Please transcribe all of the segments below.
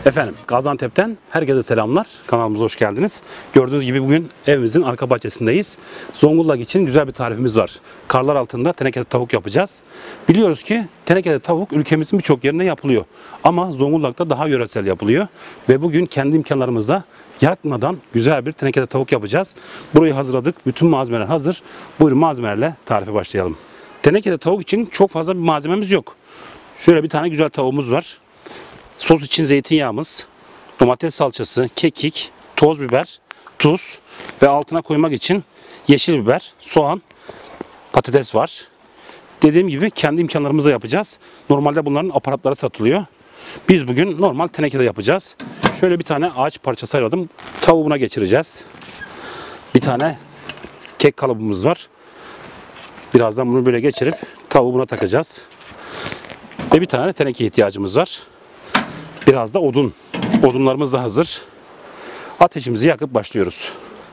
Efendim Gaziantep'ten herkese selamlar. Kanalımıza hoş geldiniz. Gördüğünüz gibi bugün evimizin arka bahçesindeyiz. Zonguldak için güzel bir tarifimiz var. Karlar altında tenekede tavuk yapacağız. Biliyoruz ki tenekede tavuk ülkemizin birçok yerinde yapılıyor. Ama Zonguldak'ta daha yöresel yapılıyor. Ve bugün kendi imkanlarımızla yakmadan güzel bir tenekede tavuk yapacağız. Burayı hazırladık. Bütün malzemeler hazır. Buyurun malzemelerle tarife başlayalım. Tenekede tavuk için çok fazla bir malzememiz yok. Şöyle bir tane güzel tavuğumuz var. Sos için zeytinyağımız, domates salçası, kekik, toz biber, tuz ve altına koymak için yeşil biber, soğan, patates var. Dediğim gibi kendi imkanlarımızla yapacağız. Normalde bunların aparatları satılıyor. Biz bugün normal tenekede yapacağız. Şöyle bir tane ağaç parçası ayırdım. Tavuğuna geçireceğiz. Bir tane kek kalıbımız var. Birazdan bunu böyle geçirip tavuğuna takacağız. Ve bir tane de teneke ihtiyacımız var. Biraz da odun. Odunlarımız da hazır. Ateşimizi yakıp başlıyoruz.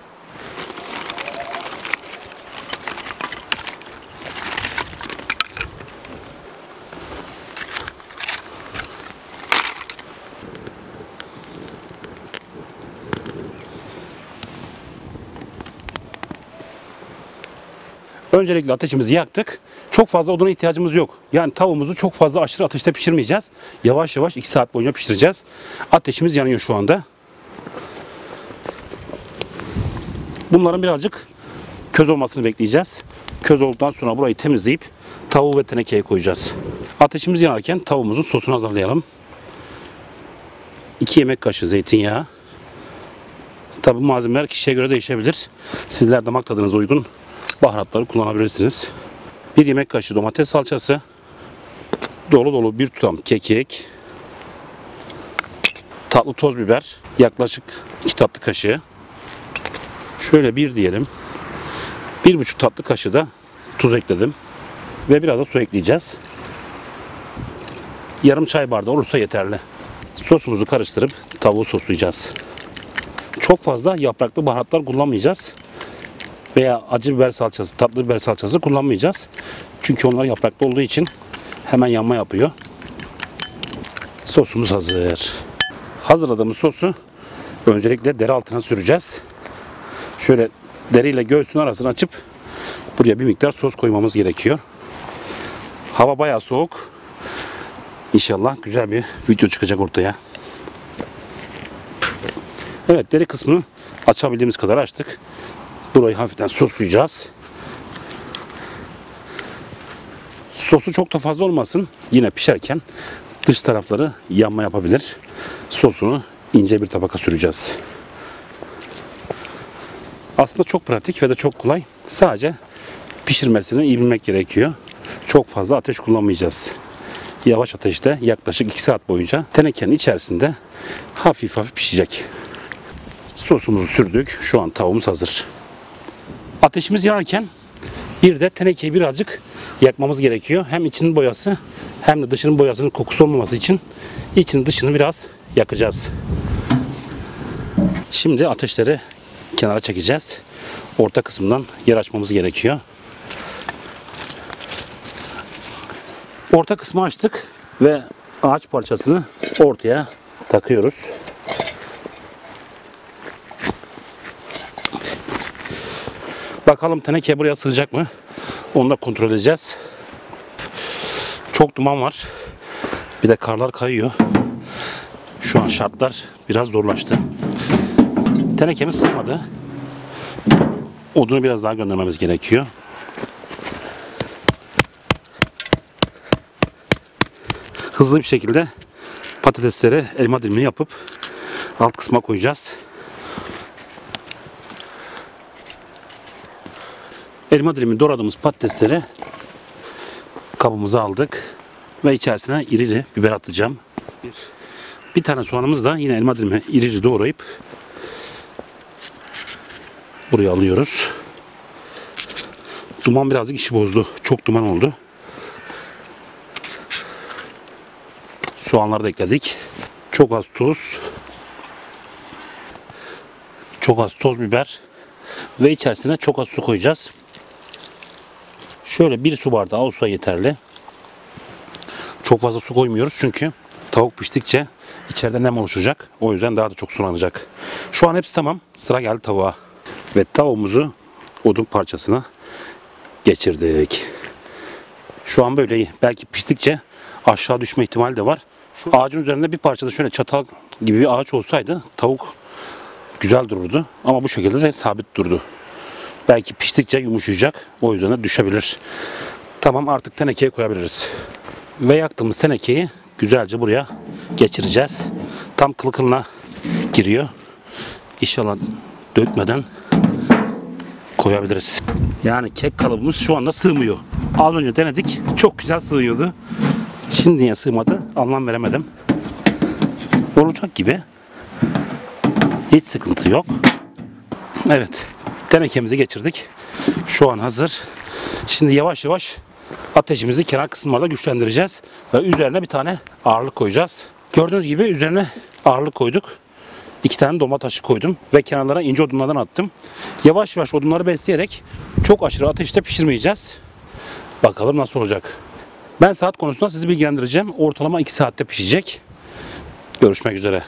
Öncelikle ateşimizi yaktık. Çok fazla oduna ihtiyacımız yok. Yani tavuğumuzu çok fazla aşırı ateşte pişirmeyeceğiz. Yavaş yavaş 2 saat boyunca pişireceğiz. Ateşimiz yanıyor şu anda. Bunların birazcık köz olmasını bekleyeceğiz. Köz olduktan sonra burayı temizleyip tavuğu ve tenekeye koyacağız. Ateşimiz yanarken tavuğumuzun sosunu hazırlayalım. 2 yemek kaşığı zeytinyağı. Tabi malzemeler kişiye göre değişebilir. Sizler damak tadınıza uygun baharatları kullanabilirsiniz. 1 yemek kaşığı domates salçası, dolu dolu bir tutam kekik, tatlı toz biber, yaklaşık 2 tatlı kaşığı, şöyle bir diyelim, 1,5 tatlı kaşığı da tuz ekledim ve biraz da su ekleyeceğiz. Yarım çay bardağı olursa yeterli. Sosumuzu karıştırıp tavuğu soslayacağız. Çok fazla yapraklı baharatlar kullanmayacağız. Veya acı biber salçası, tatlı biber salçası kullanmayacağız. Çünkü onlar yapraklı olduğu için hemen yanma yapıyor. Sosumuz hazır. Hazırladığımız sosu öncelikle deri altına süreceğiz. Şöyle deriyle göğsün arasını açıp buraya bir miktar sos koymamız gerekiyor. Hava bayağı soğuk. İnşallah güzel bir video çıkacak ortaya. Evet, deri kısmını açabildiğimiz kadar açtık. Burayı hafiften soslayacağız. Sosu çok da fazla olmasın. Yine pişerken dış tarafları yanma yapabilir. Sosunu ince bir tabaka süreceğiz. Aslında çok pratik ve de çok kolay. Sadece pişirmesini iyi bilmek gerekiyor. Çok fazla ateş kullanmayacağız. Yavaş ateşte yaklaşık 2 saat boyunca tenekenin içerisinde hafif hafif pişecek. Sosumuzu sürdük. Şu an tavuğumuz hazır. Ateşimiz yanarken bir de tenekeyi birazcık yakmamız gerekiyor. Hem içinin boyası hem de dışının boyasının kokusu olmaması için içini dışını biraz yakacağız. Şimdi ateşleri kenara çekeceğiz. Orta kısmından yer açmamız gerekiyor. Orta kısmı açtık ve ağaç parçasını ortaya takıyoruz. Bakalım teneke buraya sığacak mı? Onu da kontrol edeceğiz. Çok duman var. Bir de karlar kayıyor. Şu an şartlar biraz zorlaştı. Tenekemiz sığmadı. Odunu biraz daha göndermemiz gerekiyor. Hızlı bir şekilde patatesleri elma dilimini yapıp alt kısma koyacağız. Elma dilimi doğradığımız patatesleri kabımıza aldık ve içerisine iri biber atacağım. Bir tane soğanımız da yine elma dilimi iri doğrayıp buraya alıyoruz. Duman birazcık işi bozdu. Çok duman oldu. Soğanları da ekledik. Çok az tuz. Çok az toz biber ve içerisine çok az su koyacağız. Şöyle 1 su bardağı olsa yeterli. Çok fazla su koymuyoruz çünkü tavuk piştikçe içeride nem oluşacak. O yüzden daha da çok sulanacak. Şu an hepsi tamam. Sıra geldi tavuğa. Ve tavuğumuzu odun parçasına geçirdik. Şu an böyle iyi. Belki piştikçe aşağı düşme ihtimali de var. Şu ağacın üzerinde bir parçada şöyle çatal gibi bir ağaç olsaydı tavuk güzel dururdu. Ama bu şekilde de sabit durdu. Belki piştikçe yumuşayacak. O yüzden de düşebilir. Tamam, artık tenekeye koyabiliriz. Ve yaktığımız tenekeyi güzelce buraya geçireceğiz. Tam kılı kılına giriyor. İnşallah dökmeden koyabiliriz. Yani kek kalıbımız şu anda sığmıyor. Az önce denedik. Çok güzel sığıyordu. Şimdi niye sığmadı? Anlam veremedim. Olacak gibi. Hiç sıkıntı yok. Evet. Tenekemizi geçirdik. Şu an hazır. Şimdi yavaş yavaş ateşimizi kenar kısımlarda güçlendireceğiz. Ve üzerine bir tane ağırlık koyacağız. Gördüğünüz gibi üzerine ağırlık koyduk. 2 tane dolma taşı koydum. Ve kenarlara ince odunlardan attım. Yavaş yavaş odunları besleyerek çok aşırı ateşte pişirmeyeceğiz. Bakalım nasıl olacak. Ben saat konusunda sizi bilgilendireceğim. Ortalama 2 saatte pişecek. Görüşmek üzere.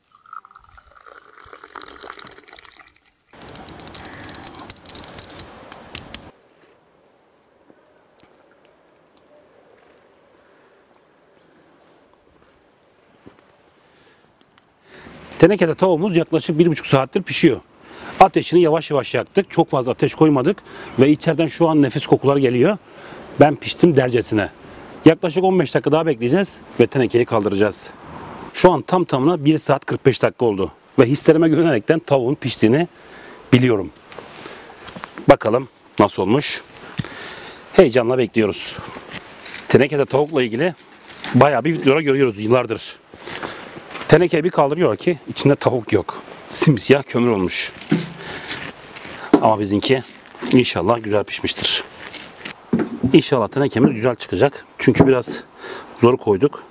Tenekede tavuğumuz yaklaşık 1,5 saattir pişiyor. Ateşini yavaş yavaş yaktık. Çok fazla ateş koymadık. Ve içeriden şu an nefis kokular geliyor. Ben piştim dercesine. Yaklaşık 15 dakika daha bekleyeceğiz ve tenekeyi kaldıracağız. Şu an tam tamına 1 saat 45 dakika oldu. Ve hislerime güvenerekten tavuğun piştiğini biliyorum. Bakalım nasıl olmuş. Heyecanla bekliyoruz. Tenekede tavukla ilgili bayağı bir videolar görüyoruz yıllardır. Tenekeyi bir kaldırıyor ki içinde tavuk yok. Simsiyah kömür olmuş. Ama bizimki inşallah güzel pişmiştir. İnşallah tenekemiz güzel çıkacak. Çünkü biraz zor koyduk.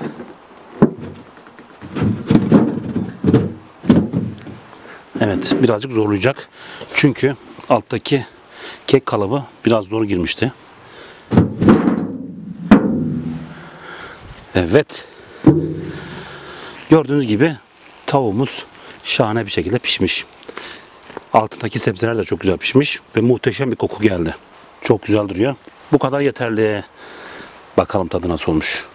Evet, birazcık zorlayacak. Çünkü alttaki kek kalıbı biraz zor girmişti. Evet. Gördüğünüz gibi tavuğumuz şahane bir şekilde pişmiş. Altındaki sebzeler de çok güzel pişmiş ve muhteşem bir koku geldi. Çok güzel duruyor. Bu kadar yeterli. Bakalım tadı nasıl olmuş.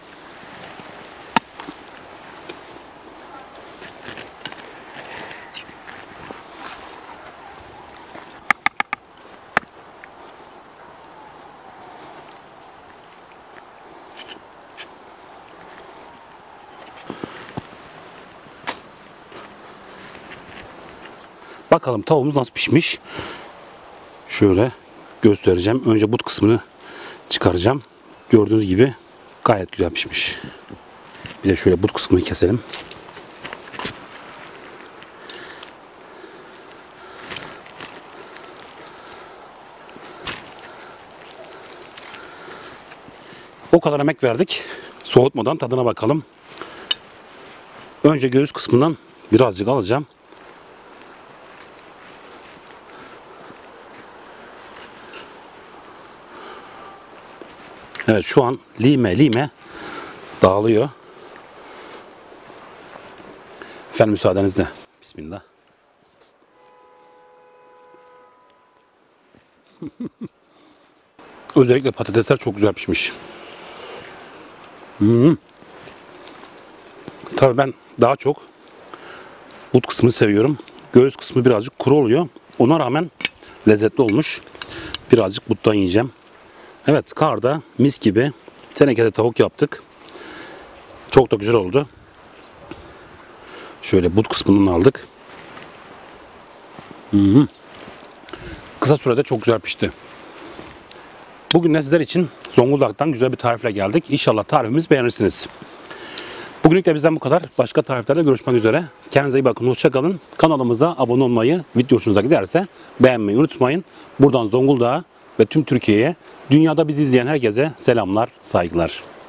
Bakalım tavuğumuz nasıl pişmiş. Şöyle göstereceğim. Önce but kısmını çıkaracağım. Gördüğünüz gibi gayet güzel pişmiş. Bir de şöyle but kısmını keselim. O kadar emek verdik. Soğutmadan tadına bakalım. Önce göğüs kısmından birazcık alacağım. Evet, şu an lime dağılıyor. Efendim müsaadenizle. Bismillah. Özellikle patatesler çok güzel pişmiş. Tabii ben daha çok but kısmını seviyorum. Göğüs kısmı birazcık kuru oluyor. Ona rağmen lezzetli olmuş. Birazcık buttan yiyeceğim. Evet, karda mis gibi tenekede tavuk yaptık. Çok da güzel oldu. Şöyle but kısmından aldık. Kısa sürede çok güzel pişti. Bugün de sizler için Zonguldak'tan güzel bir tarifle geldik. İnşallah tarifimizi beğenirsiniz. Bugünlük de bizden bu kadar. Başka tariflerde görüşmek üzere. Kendinize iyi bakın. Hoşça kalın. Kanalımıza abone olmayı, video hoşunuza giderse beğenmeyi unutmayın. Buradan Zonguldak'a ve tüm Türkiye'ye, dünyada bizi izleyen herkese selamlar, saygılar.